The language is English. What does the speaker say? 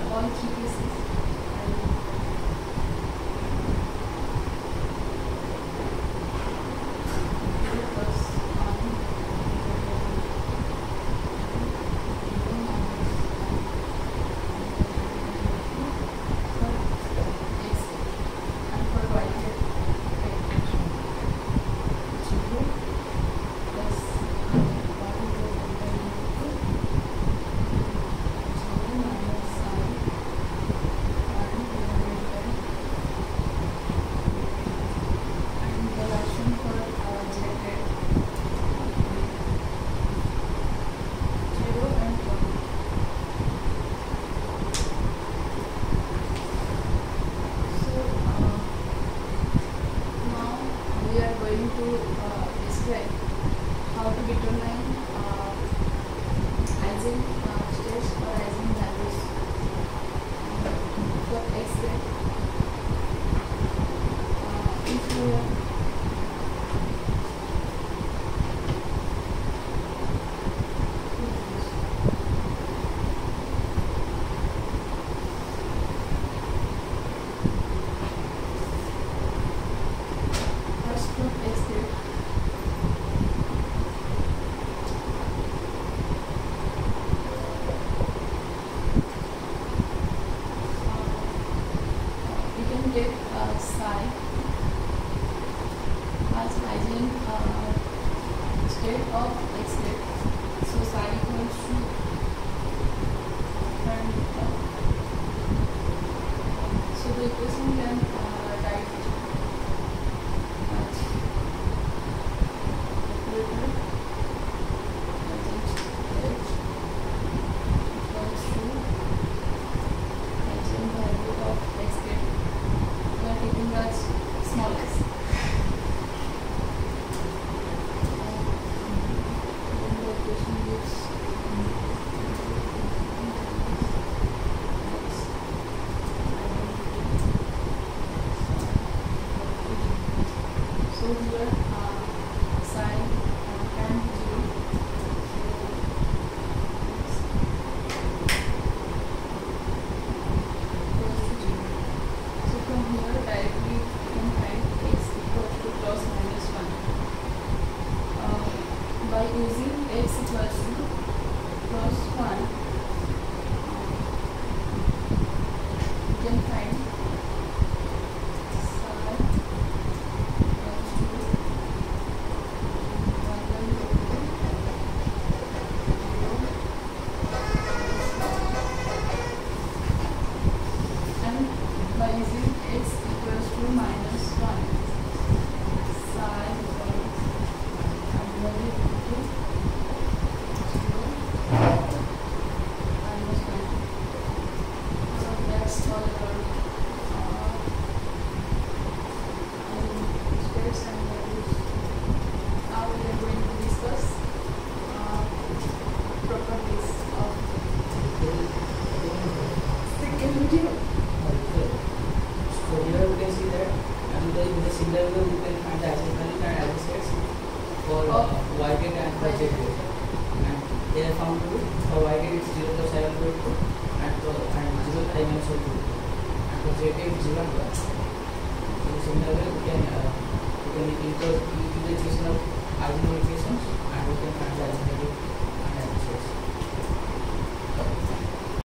all three cases. Describe how to determine Ising states or Ising values for X-ray. If you first from X-ray. Take psi as Ising state of X-ray. So psi equals to current. So the equation can write as equals to Ising value of X-ray. Taking as small x. Then the equation gives so here psi tan 0. Directly you can find x equals to plus minus 1 by using x equals to plus 1 you can find psi equals to 1 and by using x equals to minus 1 psi and value equal to 0 minus 1. That's all about states and values. Now we are going to discuss properties of second video. So here we can see that with the similar way we can find the Ising values and Ising states for y gate and for z gate, and they are found to be for y gate it's 0 plus I 1 by 2 and 0 I minus 2 and for z gate it's 0 and 1. So similar way we can use the equation of Ising equations and we can find the Ising value